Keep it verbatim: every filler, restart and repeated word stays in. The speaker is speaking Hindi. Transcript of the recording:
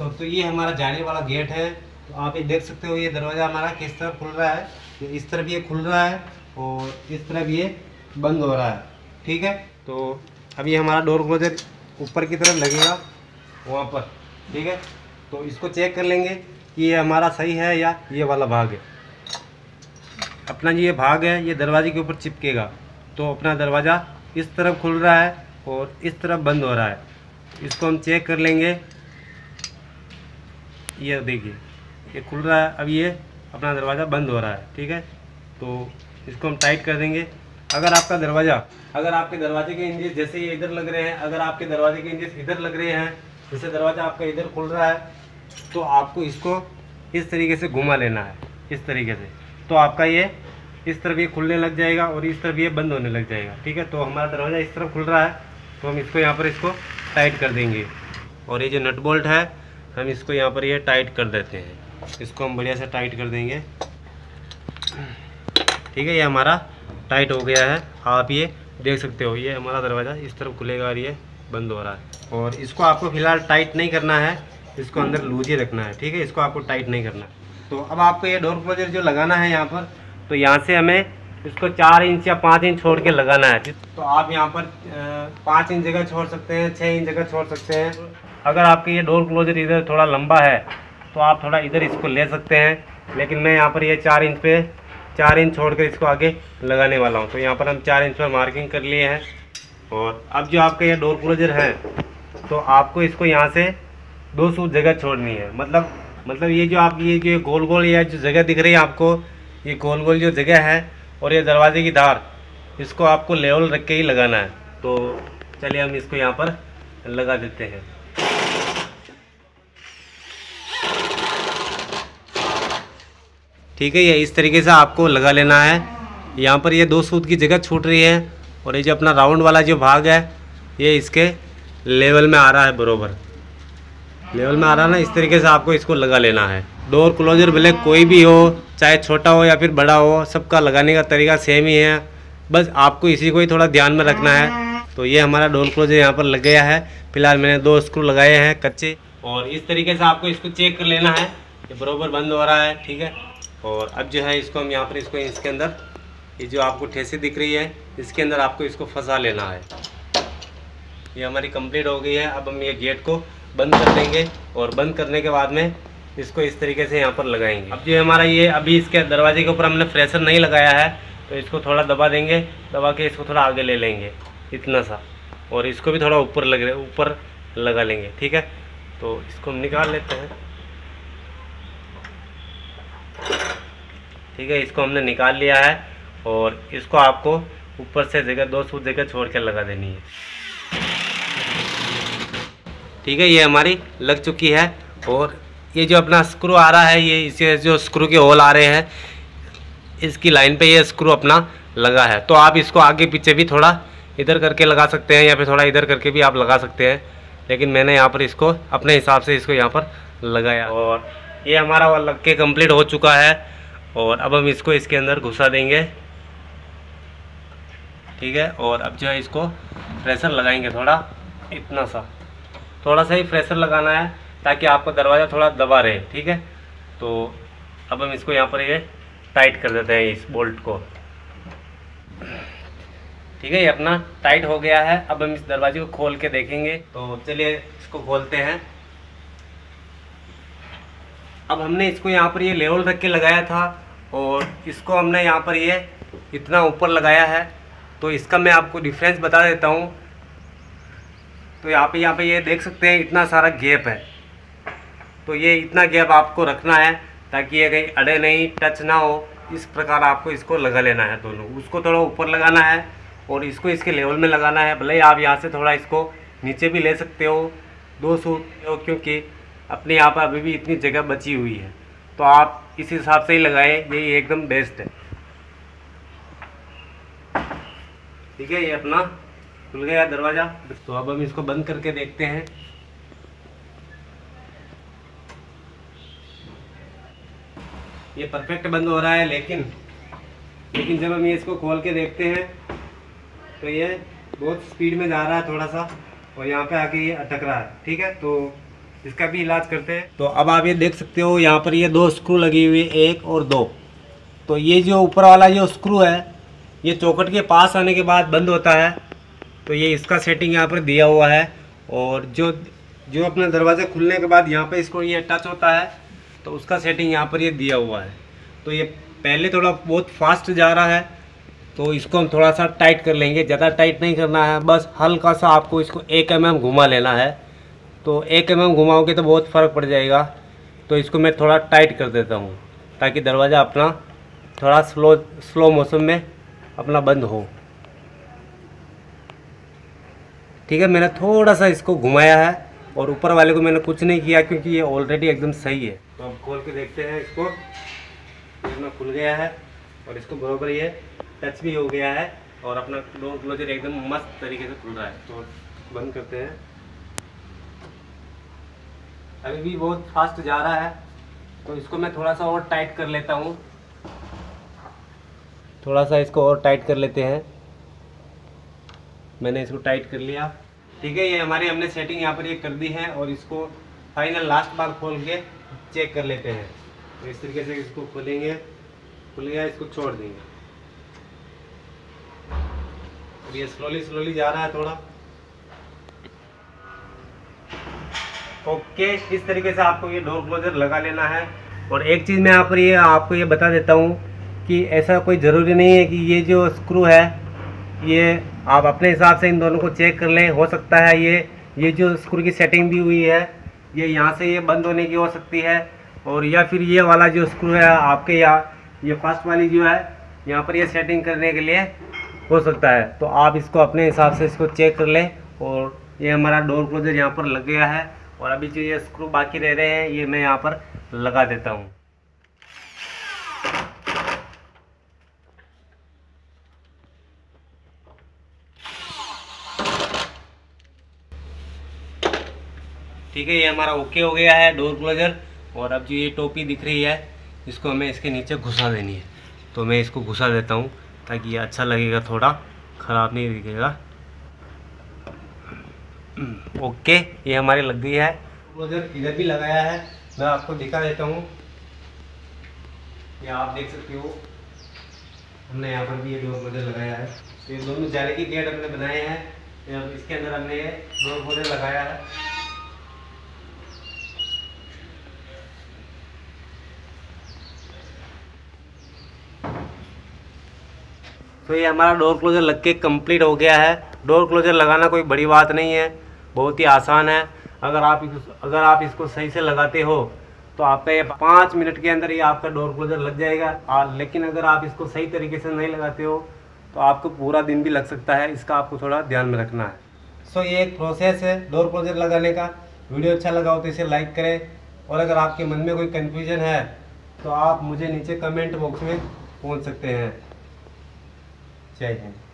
सो तो ये हमारा जाने वाला गेट है। तो आप ये देख सकते हो, ये दरवाज़ा हमारा किस तरफ खुल रहा है। तो इस तरफ ये खुल रहा है और इस तरफ ये बंद हो रहा है। ठीक है, तो अभी हमारा डोर क्लोजर ऊपर की तरफ लगेगा वहाँ पर। ठीक है, तो इसको चेक कर लेंगे कि ये हमारा सही है या ये वाला भाग है। अपना ये भाग है ये दरवाजे के ऊपर चिपकेगा, तो अपना दरवाज़ा इस तरफ खुल रहा है और इस तरफ बंद हो रहा है। इसको हम चेक कर लेंगे। ये देखिए ये खुल रहा है, अब ये अपना दरवाज़ा बंद हो रहा है। ठीक है, तो इसको हम टाइट कर देंगे। अगर आपका दरवाज़ा अगर आपके दरवाजे के इंजेस जैसे ये इधर लग रहे हैं, अगर आपके दरवाजे के इंजेस इधर लग रहे हैं, जैसे दरवाज़ा आपका इधर खुल रहा है, तो आपको इसको इस तरीके से घुमा लेना है, इस तरीके से। तो आपका ये इस तरफ ये खुलने लग जाएगा और इस तरफ ये बंद होने लग जाएगा। ठीक है, तो हमारा दरवाज़ा इस तरफ खुल रहा है, तो हम इसको यहाँ पर इसको टाइट कर देंगे। और ये जो नट बोल्ट है हम इसको यहाँ पर ये टाइट कर देते हैं। इसको हम बढ़िया से टाइट कर देंगे। ठीक है, ये हमारा टाइट हो गया है। आप ये देख सकते हो, ये हमारा दरवाज़ा इस तरफ खुलेगा और ये बंद हो रहा है। और इसको आपको फ़िलहाल टाइट नहीं करना है, इसको अंदर लूज ही रखना है। ठीक है, इसको आपको टाइट नहीं करना है। तो अब आपको ये डोर क्लोजर जो लगाना है यहाँ पर, तो यहाँ से हमें इसको चार इंच या पाँच इंच छोड़ के लगाना है। तो आप यहाँ पर पाँच इंच जगह छोड़ सकते हैं, छः इंच जगह छोड़ सकते हैं। अगर आपके ये डोर क्लोजर इधर थोड़ा लंबा है तो आप थोड़ा इधर इसको ले सकते हैं, लेकिन मैं यहाँ पर ये चार इंच पे चार इंच छोड़कर इसको आगे लगाने वाला हूँ। तो यहाँ पर हम चार इंच पर मार्किंग कर लिए हैं। और अब जो आपका ये डोर क्लोजर है, तो आपको इसको यहाँ से दो सूत जगह छोड़नी है। मतलब मतलब ये जो आप ये जो गोल गोल या जो जगह दिख रही है आपको, ये गोल गोल जो जगह है और ये दरवाजे की धार, इसको आपको लेवल रख के ही लगाना है। तो चलिए हम इसको यहाँ पर लगा देते हैं। ठीक है, ये इस तरीके से आपको लगा लेना है। यहाँ पर ये दो सूत की जगह छूट रही है और ये जो अपना राउंड वाला जो भाग है ये इसके लेवल में आ रहा है, बरोबर लेवल में आ रहा है ना। इस तरीके से आपको इसको लगा लेना है। डोर क्लोजर भले कोई भी हो, चाहे छोटा हो या फिर बड़ा हो, सबका लगाने का तरीका सेम ही है, बस आपको इसी को ही थोड़ा ध्यान में रखना है। तो ये हमारा डोर क्लोजर यहाँ पर लग गया है। फिलहाल मैंने दो स्क्रू लगाए हैं कच्चे, और इस तरीके से आपको इसको चेक कर लेना है कि बराबर बंद हो रहा है। ठीक है, और अब जो है इसको हम यहाँ पर इसको इसके अंदर ये जो आपको ठेसी दिख रही है इसके अंदर आपको इसको फंसा लेना है। ये हमारी कंप्लीट हो गई है। अब हम ये गेट को बंद कर देंगे और बंद करने के बाद में इसको इस तरीके से यहाँ पर लगाएंगे। अब जो हमारा ये अभी इसके दरवाजे के ऊपर हमने प्रेशर नहीं लगाया है, तो इसको थोड़ा दबा देंगे, दबा के इसको थोड़ा आगे ले लेंगे इतना सा, और इसको भी थोड़ा ऊपर लग रहे ऊपर लगा लेंगे। ठीक है, तो इसको हम निकाल लेते हैं। ठीक है, इसको हमने निकाल लिया है और इसको आपको ऊपर से जगह दो सूत जगह छोड़ कर लगा देनी है। ठीक है, ये हमारी लग चुकी है। और ये जो अपना स्क्रू आ रहा है, ये इसे जो स्क्रू के होल आ रहे हैं इसकी लाइन पे ये स्क्रू अपना लगा है। तो आप इसको आगे पीछे भी थोड़ा इधर करके लगा सकते हैं या फिर थोड़ा इधर करके भी आप लगा सकते हैं, लेकिन मैंने यहाँ पर इसको अपने हिसाब से इसको यहाँ पर लगाया। और ये हमारा लग के कंप्लीट हो चुका है। और अब हम इसको इसके अंदर घुसा देंगे। ठीक है, और अब जो है इसको प्रेशर लगाएंगे, थोड़ा इतना सा थोड़ा सा ही प्रेशर लगाना है ताकि आपका दरवाज़ा थोड़ा दबा रहे। ठीक है, तो अब हम इसको यहाँ पर ये टाइट कर देते हैं इस बोल्ट को। ठीक है, ये अपना टाइट हो गया है। अब हम इस दरवाजे को खोल के देखेंगे। तो चलिए इसको खोलते हैं। अब हमने इसको यहाँ पर ये लेवल रख के लगाया था और इसको हमने यहाँ पर ये इतना ऊपर लगाया है। तो इसका मैं आपको डिफरेंस बता देता हूँ। तो यहाँ पे यहाँ पे ये देख सकते हैं इतना सारा गैप है। तो ये इतना गैप आपको रखना है ताकि ये कहीं अड़े नहीं, टच ना हो। इस प्रकार आपको इसको लगा लेना है दोनों। उसको थोड़ा ऊपर लगाना है और इसको इसके लेवल में लगाना है। भले ही आप यहाँ से थोड़ा इसको नीचे भी ले सकते हो, दो सूत हो, क्योंकि अपने यहाँ पर अभी भी इतनी जगह बची हुई है। तो आप इस हिसाब से ही लगाएं, यही एकदम बेस्ट है। ठीक है, ये अपना खुल गया दरवाज़ा। तो अब हम इसको बंद करके देखते हैं। ये परफेक्ट बंद हो रहा है, लेकिन लेकिन जब हम ये इसको खोल के देखते हैं तो ये बहुत स्पीड में जा रहा है थोड़ा सा, और यहाँ पे आके ये अटक रहा है। ठीक है, तो इसका भी इलाज करते हैं। तो अब आप ये देख सकते हो यहाँ पर ये दो स्क्रू लगी हुई, एक और दो। तो ये जो ऊपर वाला जो स्क्रू है ये चौखट के पास आने के बाद बंद होता है। तो ये इसका सेटिंग यहाँ पर दिया हुआ है। और जो जो अपना दरवाज़ा खुलने के बाद यहाँ पे इसको ये टच होता है तो उसका सेटिंग यहाँ पर ये दिया हुआ है। तो ये पहले थोड़ा बहुत फास्ट जा रहा है तो इसको हम थोड़ा सा टाइट कर लेंगे। ज़्यादा टाइट नहीं करना है, बस हल्का सा आपको इसको एक एम एम घुमा लेना है। तो एक एम एम घुमाओगे तो बहुत फ़र्क पड़ जाएगा। तो इसको मैं थोड़ा टाइट कर देता हूँ ताकि दरवाज़ा अपना थोड़ा स्लो स्लो मोशन में अपना बंद हो। ठीक है, मैंने थोड़ा सा इसको घुमाया है और ऊपर वाले को मैंने कुछ नहीं किया क्योंकि ये ऑलरेडी एकदम सही है। तो अब खोल के देखते हैं इसको। इसमें खुल गया है और इसको बराबर ये टच भी हो गया है और अपना डोर क्लोजर एकदम मस्त तरीके से खुल रहा है। तो बंद करते हैं। अभी भी बहुत फास्ट जा रहा है तो इसको मैं थोड़ा सा और टाइट कर लेता हूँ। थोड़ा सा इसको और टाइट कर लेते हैं। मैंने इसको टाइट कर लिया। ठीक है, ये हमारी हमने सेटिंग यहाँ पर ये कर दी है और इसको फाइनल लास्ट बार खोल के चेक कर लेते हैं। तो इस तरीके से इसको खोलेंगे, खुल गया, इसको छोड़ देंगे। अब ये स्लोली स्लोली जा रहा है थोड़ा। ओके, इस तरीके से आपको ये डोर क्लोजर लगा लेना है। और एक चीज़ मैं यहाँ पर ये आपको ये बता देता हूँ कि ऐसा कोई ज़रूरी नहीं है कि ये जो स्क्रू है ये आप अपने हिसाब से इन दोनों को चेक कर लें। हो सकता है ये ये जो स्क्रू की सेटिंग दी हुई है ये यहाँ से ये बंद होने की हो सकती है, और या फिर ये वाला जो स्क्रू है आपके यहाँ ये फर्स्ट वाली जो है यहाँ पर ये सेटिंग करने के लिए हो सकता है। तो आप इसको अपने हिसाब से इसको चेक कर लें। और ये हमारा डोर क्लोजर यहाँ पर लग गया है और अभी जो ये स्क्रू बाकी रह रहे हैं ये मैं यहाँ पर लगा देता हूँ। ठीक है, ये हमारा ओके हो गया है डोर क्लोजर। और अब जो ये टोपी दिख रही है इसको हमें इसके नीचे घुसा देनी है। तो मैं इसको घुसा देता हूँ ताकि ये अच्छा लगेगा, थोड़ा ख़राब नहीं दिखेगा। ओके, ये हमारी लग गई है। क्लोजर इधर भी लगाया है, मैं आपको दिखा देता हूँ। ये आप देख सकते हो हमने यहाँ पर भी ये डोर क्लोजर लगाया है। तो ये दोनों जाले की गेट हमने बनाए हैं। इसके अंदर हमने ये डोर क्लोजर लगाया है। तो ये हमारा डोर क्लोजर लग के कंप्लीट हो गया है। डोर क्लोजर लगाना कोई बड़ी बात नहीं है, बहुत ही आसान है। अगर आप अगर आप इसको सही से लगाते हो तो आपका ये पाँच मिनट के अंदर ही आपका डोर क्लोजर लग जाएगा। आ, लेकिन अगर आप इसको सही तरीके से नहीं लगाते हो तो आपको पूरा दिन भी लग सकता है। इसका आपको थोड़ा ध्यान में रखना है। सो ये एक प्रोसेस है डोर क्लोजर लगाने का। वीडियो अच्छा लगा हो तो इसे लाइक करें, और अगर आपके मन में कोई कन्फ्यूजन है तो आप मुझे नीचे कमेंट बॉक्स में पूछ सकते हैं। जय हिंद।